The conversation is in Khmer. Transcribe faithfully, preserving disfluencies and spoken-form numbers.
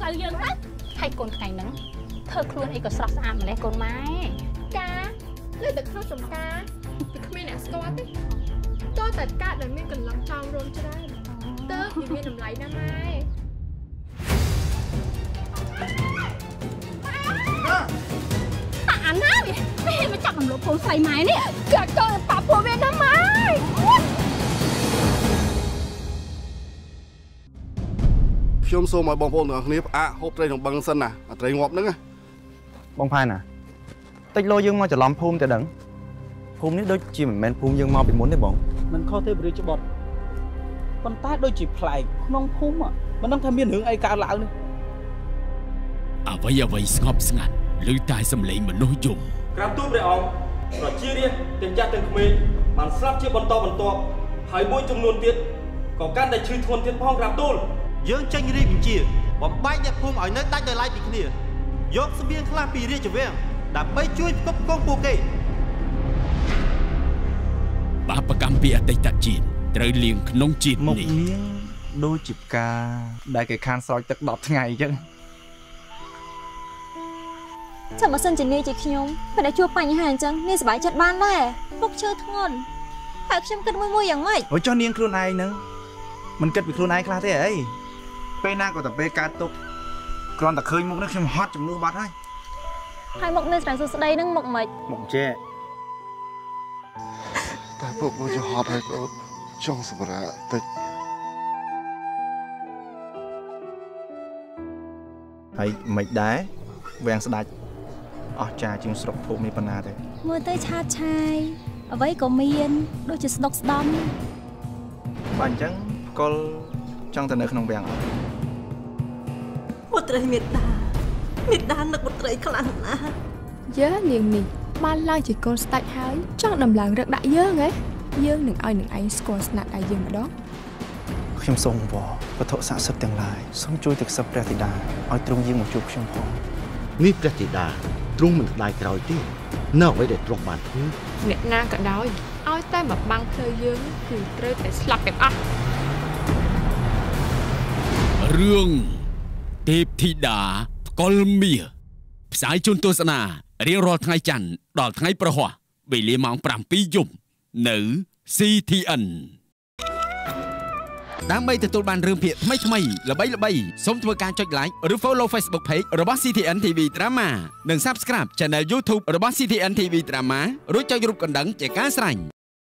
ផ្លូវយើងទៅហើយកូនថ្ងៃហ្នឹងធ្វើខ្លួនអីក៏ស្រស់ស្អាតម្លេះកូនម៉ែចាលើតែខ្លួនសំតាពីគ្មានអ្នកស្គាល់ទេតើតែកាត់ដែលមានកន្លងចោមរោមច្រើនតើវាមានតម្លៃណាស់ម៉ែតាអាណាវាមិនមកចាប់រំលោភកូនស្រីម៉ែនេះកាត់កូនប៉ាពួកវាណាម៉ែខ្ញុំសូមឲ្យបងប្អូនទាំងអស់គ្នាផ្អាកហូបត្រីក្នុងបឹងសិនណាអាត្រីងាប់ហ្នឹងបងផែនណាតិចលោយើងមកច្រឡំភូមិទៅដឹងភូមិនេះដូចជាមិនមែនភូមិយើងមកពីមុនទេបងមិនខុសទេព្រះរាជបុត្រប៉ុន្តែដូចជាប្លែកក្នុងភូមិមិនដឹងថាមានរឿងអីកើតឡើងនេះអ្វីអ្វីស្ងប់ស្ងាត់ឬតែសំឡេងមនុស្សយំក្រាបទូលព្រះអង្គប្រជារាស្ត្រទាំងចាស់ទាំងក្មេងបានស្លាប់ជាបន្តបន្ទាប់ហើយមួយចំនួនទៀតក៏កាន់តែឈឺធ្ងន់ទៀតផងក្រាបទូលយើងចេញរាជបញ្ជាបំបែកអ្នកភូមិឲ្យនៅដាច់ដោយឡែកពីគ្នាយកស្បៀងខ្លះពីរាជវាំងដើម្បីជួយផ្គប់ផ្គង់ពួកគេបាបកម្មពីអតីតជាតិត្រូវលៀងក្នុងជាតិនេះមុខនាងដូចជាផ្កាដែលគេខានស្រោចទឹកដប់ថ្ងៃអញ្ចឹងចាំបើសិនជានាយជាខ្ញុំមិនដែលជួបបញ្ហាអញ្ចឹងនាយសប្បាយចិត្តបានដែរពុកឈឺធ្ងន់ហើយខ្ញុំគិតមួយមួយយ៉ាងម៉េចអូចុះនាងខ្លួនឯងហ្នឹងមិនគិតពីខ្លួនឯងខ្លះទេអីពេលណាក៏តែពេលកើតទុកគ្រាន់តែឃើញមុខនេះខ្ញុំហត់ចំនួនបាត់ហើយហើយមុខនេះស្រីសុស្ដីហ្នឹងមុខម៉េចមុខជែតែពុកមកជាហត់ហើយក៏ចង់សម្រាប់តិចហើយមិនដែរវាំងស្ដាច់អស់ចាជាងស្រុកភូមិនេះប៉ុណ្ណាទេមើលទៅឆាតឆាយអ្វីក៏មានដូចជាស្ដុកស្ដំបើអញ្ចឹងកុលចង់ទៅនៅក្នុងវាំងអត់បុត្រីមេត្តាមេត្តានឹកបុត្រីខ្លាំងណាស់យើនាងនេះបានឡើងជាកូនស្ដេចហើយចង់ដំឡើងរឹកដាក់យើងហ៎យើងនឹងឲ្យនឹងឯងស្គាល់ស្នាដៃយើងម្ដងខ្ញុំសូមវល់វត្ថុស័ក្តិសិទ្ធិទាំងឡាយសូមជួយទឹកសឹកព្រះធីតាឲ្យទ្រង់យាងមកជួបខ្ញុំផងនេះព្រះធីតាទ្រង់មិនស្ដាយក្រោយទេនៅអ្វីដែលទ្រង់បានធ្វើអ្នកណាក៏ដោយឲ្យតែមកបាំងផ្លូវយើងគឺត្រូវតែស្លាប់ទាំងអស់រឿងទេពធីតាផ្កុលមាសផ្សាយជូនទស្សនារៀងរាល់ថ្ងៃច័ន្ទដល់ថ្ងៃប្រហ័សវេលាម៉ោងប្រាំពីរយប់នៅ ซี ที เอ็น ដើម្បីទទួលបានរឿងភាគថ្មីថ្មីល្បីល្បីសូមធ្វើការចុច like ឬ follow Facebook page របស់ ซี ที เอ็น ที วี Drama និង Subscribe Channel YouTube របស់ ซี ที เอ็น ที วี Drama រួចចុចរូបកណ្ដឹងជាការស្រេច